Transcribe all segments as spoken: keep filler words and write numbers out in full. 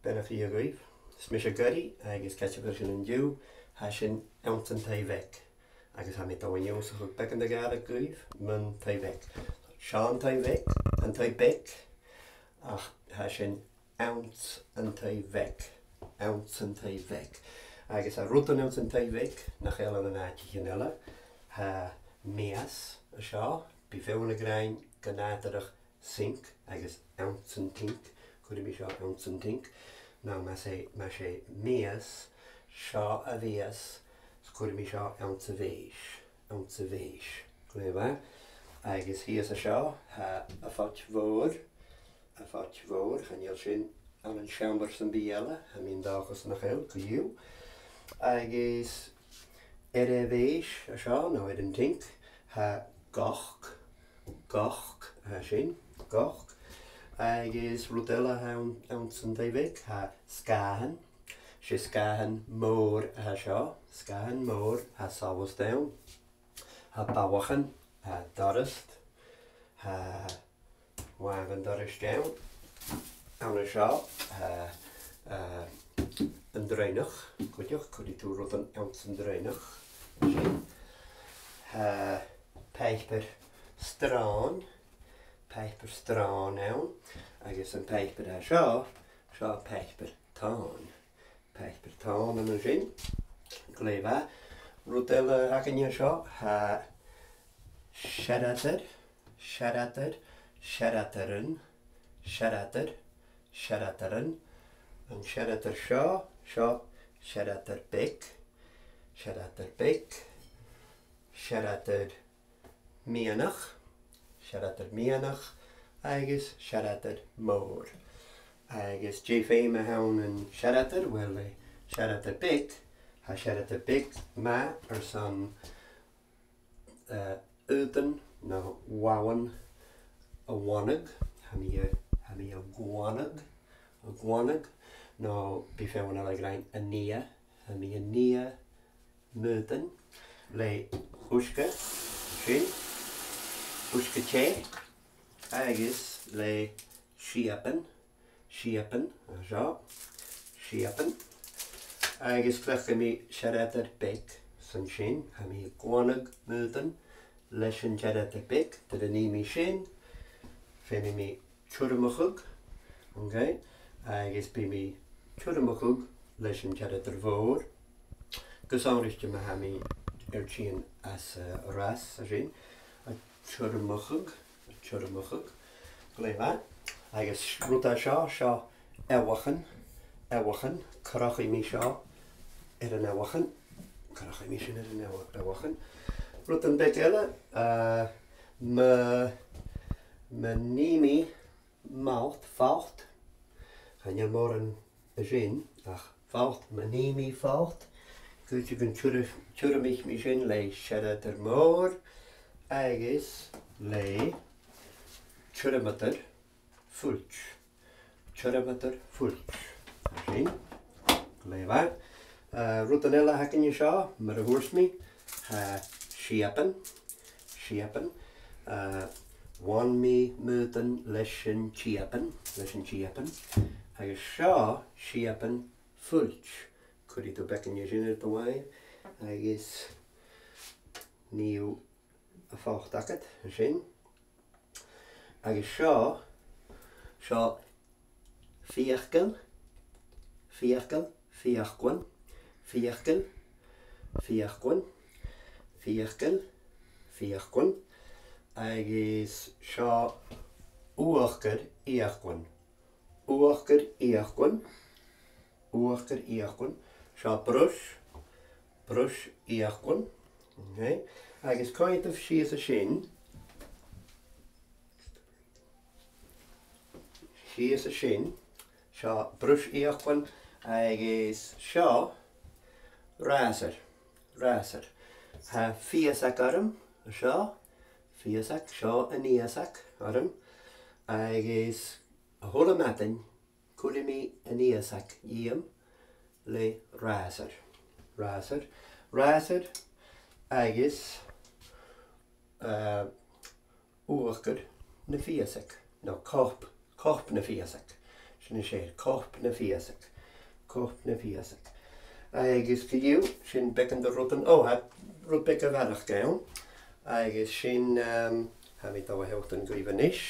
ben a fi a gaibh. Smis a gurry agus catcha sin an dú ha sin Ionnsaichidh Taigh agus ha mi dahain Ionnsaichidh bec an da Gaelic gaibh man Taigh. Sean Taigh an Taigh ach ha sin Ionnsaichidh Ionnsaichidh Taigh. Agus a rút an Ionnsaichidh Taigh nach eile an áitiach eile ha bhuineas a seo bí fewn a grain gnátarach sink agus Ionnsaichidh could be shot Ionnsaichidh. Now ma say ma say bhuineas seo a bhuias could be shot Ionnsaichidh Ionnsaichidh. Clear agus hi is a seo ha a fat mhór a fat mhór chan iel sin an an siambar san Baile ha mín dachas nach eil go dú agus er a bhuiis a seo nó er an tink ha gach gach ha sin gach agus rudella ha Ionnsaichidh ha scahan sé scahan mór ha seo scahan mór ha sawas down ha bawachan ha dorist ha wagan dorist down an a seo ha an dreinach goideach could tú rud an Ionnsaichidh dreinach sin ha peiper strán peiper strán ann agus an peiper a seo seo peiper tán peiper tán an a sin gléfa rudella hacan seo ha sheratar sheratar sherataran sheratar sherataran an sheratar seo seo sheratar beag sheratar beag sheratar mianach sheratar mianach agus sheratar mór agus dé féim a hawn an sheratar well le sheratar beag ha sheratar beag ma ar san udan na wawan a wannig ha mi a ha mi a gwannig a gwannig no bí fewn a le grain a nia ha mi a nia mudan le uska sin uska che agus le siapan siapan a seo siapan agus clecha mi sheratar beag san sin ha mi gwannig mudan leis an sheratar beag dy a ní mi sin fe mi mi tuairimachug okay agus bí mi tuairimachug leis an sheratar mhór gus áiriste me ha mi ar tín as a ras a sin a tuairimachug a tuairimachug gléfa agus rud a seo seo ewachan ewachan cracha mi seo ar an ewachan cracha mi sin ar an ewachan rud an beag eile me me ní mi malt falt han je mór an a sin ach falt me ní mi falt goed je gan tuairimich mi sin le sheratar mór agus le tuairimetar fulch tuairimetar fulch sin léfa rud an eile hacan seo mar a thuairsmi ha siapan siapan wan mi mudan leis an siapan leis an siapan agus seo siapan fulch could tú becan sin ar do bhaid agus níú a fácht agad a sin agus seo seo fiachgal fiachgal fiachgwan fiachgal fiachgwan fiachgal fiachgwan agus seo uachgar iachgwan uachgar iachgwan uachgar iachgwan seo brush brush iachgwan okay agus coint of si a sin si a sin seo brush iachgwan agus seo raser raser ha fiasak arm seo fiasak seo a níasak arm agus a hola matin could mi a níasak iam le raser raser raser agus uh, uachgar na fiasak no corp corp na fiasak sin sé cop na fiasach, cop na fiasach. Agus gydiw, sin becan dy rwdyn, o, ha rwyd bec y farach gawn. Agus sin, um, ha mi dawa hewch yn grif yn ish.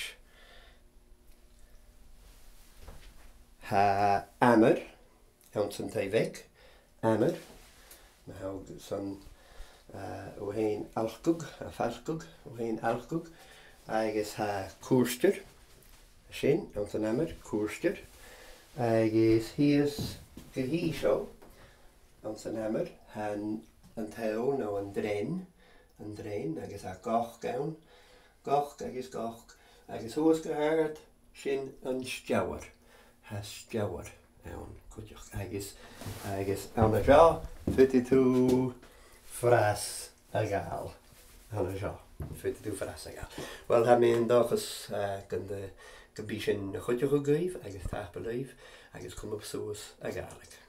Ha amer, hawn sy'n Taigh, amer. Mae hawg sy'n o hyn alchgwg, a falchgwg, o hyn alchgwg. Agus ha cwrstyr, sin, hawn sy'n amer, cwrstyr. Agus hi is gyhi sio. Ond sy'n amr, han yn tewn o yn dren, yn dren, agos a goch gawn, goch agos goch, agos hwys gyhagad, sin yn stiawr, ha stiawr, iawn, cwydioch, agos, agos, awn y sio, ffyty tŵ ffras a gael, awn y sio, ffyty tŵ ffras a gael. Wel, ha mi'n dochus gan dy gybys yn chwydioch o gwyf, agos tap y leif, agos cwm o sŵs a Gaelic.